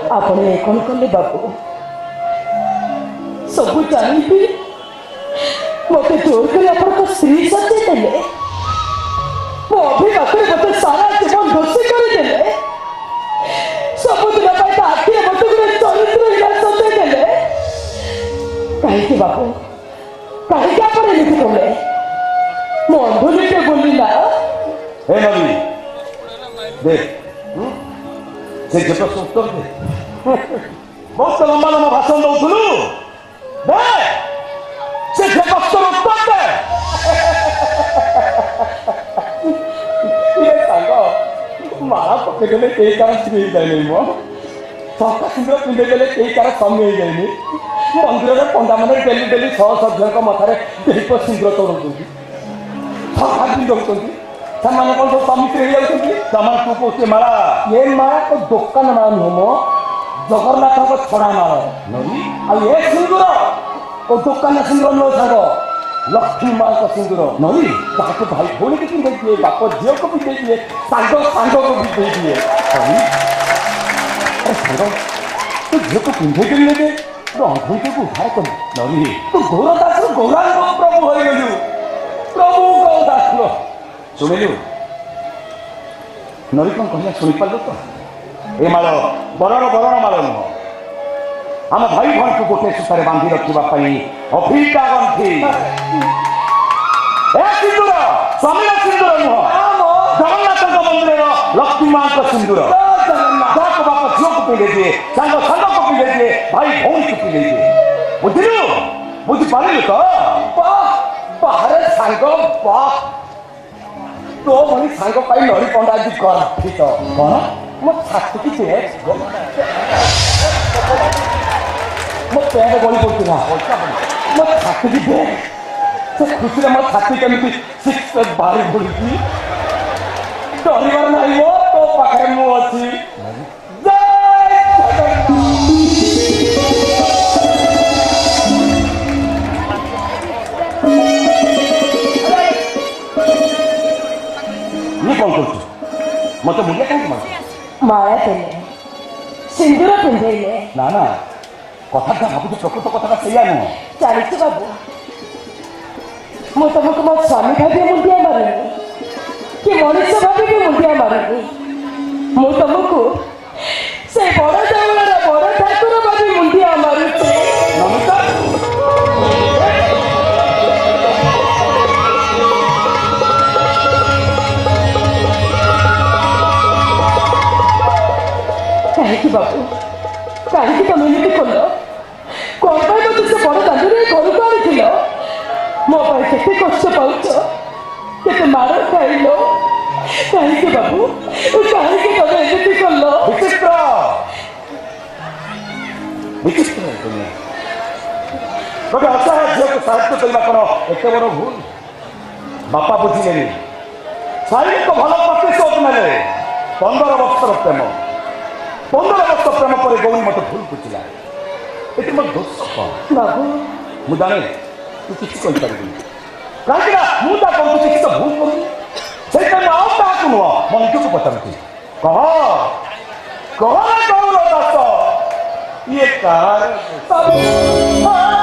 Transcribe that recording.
आपण कौन कले बाबू सब जानी मत जोर कर स्त्री सजे देले मो अभिभावक मत सारा जीवन दोषी करदे सबुदिन आखि मत गोटे चरित्र सजे देले कहीं बापू कहीं आप एमती कले मो अंधुलीटे बोलिला हे नवी देख से झेप उत्तर दे बहुत लंबा लंबा भाषण दौलू दे से झेप उत्तर दे माला पकड़े कई कार स्त्री जाए मो सका सिंदूर पिंधेदेले कई कार कमी हो जाए मंदिर में पंडा मैंने डेली डेली 600 झील मथार दीप सिंदूर तोड़ती सका पिंधुंट कौन सब स्वामी स्त्री तमाम तू कौन माला ये माला तो दुकान माला नुह जगन्नाथ को छड़ा माला ये सिंदूर को दुकान सिंदूर नुह साग लक्ष्मी माँ का सिंदूर नई ताको भाई भौणी को पिंधे दिए बाप झील को पिंधे दिए सांग को पिंधे दिए सांग तो झील को पिंधे दिए दे तो अंधुली को उद्धार कर नई तो गौरदास गौरांग प्रभु हो गलु प्रभु गौरदास शुणिलु नई कौन कहला शुणी पार्ल तो ए माल बरण माल नुह आम भाई भाई को गोटे सूतार बांधि रखापी अफिटा गंठी सिंदूर स्वामी सिंदूर नुह जगन्नाथ मंदिर लक्ष्मी माँ का सिंदूर बाप झील को पिंधे दिए सांग को पिंधे दिए भाई भौणी को पिंधे दिए बुझलु बुझिपारू तो बाहर सांग तो भाई सांग नड़ी पंडा जी कर कौन मो छाती की मो पैंट गली पड़ती मो छाती की दे से खुशी मो छाती केमी सिक्स बाहर पड़ी डरबार ना तो पाखे मु अच्छी कौन कर मत मुझे कहीं माया पिंधे सिंदूर पिंधेले ना ना कथा भावुँ प्रकृत कथा सैया नुह जानी बाबू मु तुमको मो स्वामी भाभी मुंडिया मारुनी कि मनुष्य भाभी भी मुंडिया मारुनी मु तुमको से बड़ देवलर बड़ ठाकुर भाभी मुंडिया मारुचे नमिता कहीं बाबू कहीं तुम एमती कल कौन पाई मत से बड़ दांडी घर को आनी मो के कष्ट पाच के मार खाइल कहीं बाबू कहीं तुम एमती कल विचित्र विचित्र गोटे असहाय झील को साहित्य करने कौन एत बड़ भूल बापा बुझिले साहित्य को भल प्रतिशोध ने 15 वर्षर प्रेम 15 वर्ष प्रेम पर गौरी मत भूल बुझिला ये मो दोष कौन बाबू मुझे जाने तू किसी कहीं कहीं मुझे कौन तुझे किसी भूल करूँ से आउ नुह मंजू को पचारती कह कह गौर दास ये कार